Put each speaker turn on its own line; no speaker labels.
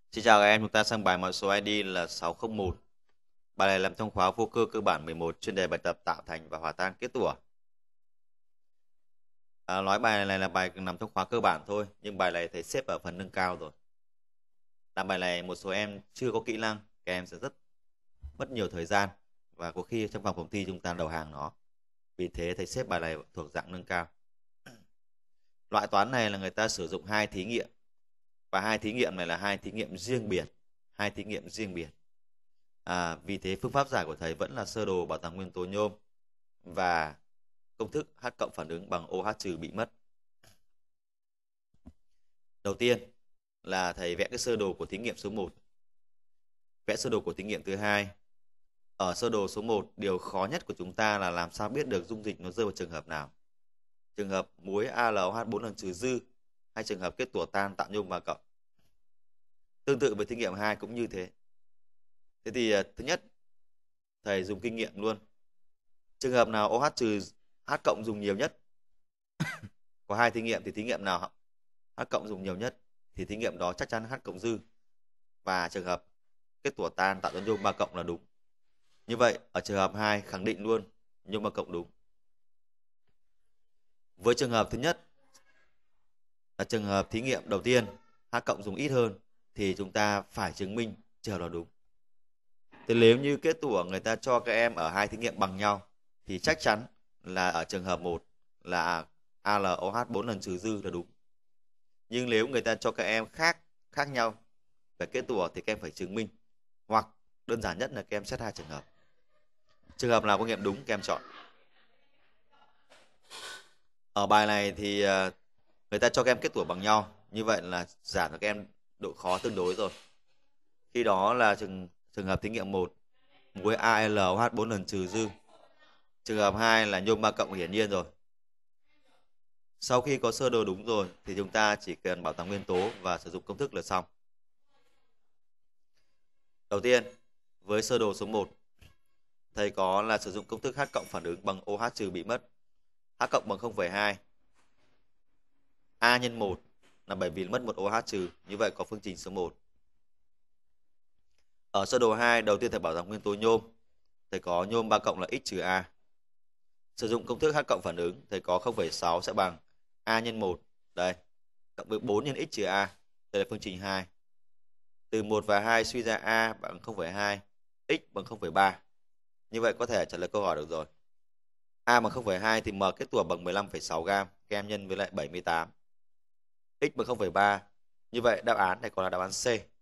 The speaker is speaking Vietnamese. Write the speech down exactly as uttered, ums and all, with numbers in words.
Xin chào các em, chúng ta sang bài mã số i đê là sáu không một. Bài này làm trong khóa vô cơ cơ bản mười một, chuyên đề bài tập tạo thành và hòa tan kết tủa. À, nói bài này là bài nằm trong khóa cơ bản thôi, nhưng bài này thầy xếp ở phần nâng cao rồi. Làm bài này một số em chưa có kỹ năng, các em sẽ rất mất nhiều thời gian và có khi trong vòng phòng thi chúng ta đầu hàng nó. Vì thế thầy xếp bài này thuộc dạng nâng cao. Loại toán này là người ta sử dụng hai thí nghiệm, và hai thí nghiệm này là hai thí nghiệm riêng biệt, hai thí nghiệm riêng biệt. À, vì thế phương pháp giải của thầy vẫn là sơ đồ bảo tàng nguyên tố nhôm và công thức H cộng phản ứng bằng OH trừ bị mất. Đầu tiên là thầy vẽ cái sơ đồ của thí nghiệm số một. Vẽ sơ đồ của thí nghiệm thứ hai. Ở sơ đồ số một, điều khó nhất của chúng ta là làm sao biết được dung dịch nó rơi vào trường hợp nào. Trường hợp muối a lờ o hát bốn lần trừ dư hay trường hợp kết tủa tan tạo nhôm ba cộng. Tương tự với thí nghiệm hai cũng như thế. Thế thì thứ nhất, thầy dùng kinh nghiệm luôn. Trường hợp nào OH trừ H cộng dùng nhiều nhất? Có hai thí nghiệm thì thí nghiệm nào H cộng dùng nhiều nhất thì thí nghiệm đó chắc chắn H cộng dư. Và trường hợp kết tủa tan tạo ra nhôm ba cộng là đúng. Như vậy ở trường hợp hai khẳng định luôn nhôm ba cộng đúng. Với trường hợp thứ nhất là trường hợp thí nghiệm đầu tiên H cộng dùng ít hơn thì chúng ta phải chứng minh trường hợp đó đúng. Thì nếu như kết tủa người ta cho các em ở hai thí nghiệm bằng nhau thì chắc chắn là ở trường hợp một là a lờ o hát bốn lần trừ dư là đúng. Nhưng nếu người ta cho các em khác khác nhau về kết tủa thì các em phải chứng minh, hoặc đơn giản nhất là các em xét hai trường hợp. Trường hợp nào có nghiệm đúng các em chọn. Ở bài này thì người ta cho các em kết tủa bằng nhau, như vậy là giảm cho các em độ khó tương đối rồi. Khi đó là trường trường hợp thí nghiệm một, muối a lờ o hát bốn lần trừ dư. Trường hợp hai là nhôm ba cộng hiển nhiên rồi. Sau khi có sơ đồ đúng rồi thì chúng ta chỉ cần bảo tàng nguyên tố và sử dụng công thức là xong. Đầu tiên, với sơ đồ số một, thầy có là sử dụng công thức H cộng phản ứng bằng OH trừ bị mất. H cộng bằng không phẩy hai. A nhân một là bởi vì mất một OH trừ, như vậy có phương trình số một. Ở sơ đồ hai, đầu tiên thầy bảo rằng nguyên tố nhôm, thầy có nhôm ba cộng là x trừ A. Sử dụng công thức H cộng phản ứng, thầy có không phẩy sáu sẽ bằng A nhân một, đây, cộng với bốn nhân x trừ A, đây là phương trình hai. Từ một và hai suy ra A bằng không phẩy hai, x bằng không phẩy ba. Như vậy có thể trả lời câu hỏi được rồi. A bằng không phẩy hai thì M kết tủa bằng mười lăm phẩy sáu gam, các em nhân với lại bảy mươi tám. X bằng không phẩy ba. Như vậy đáp án này còn là đáp án C.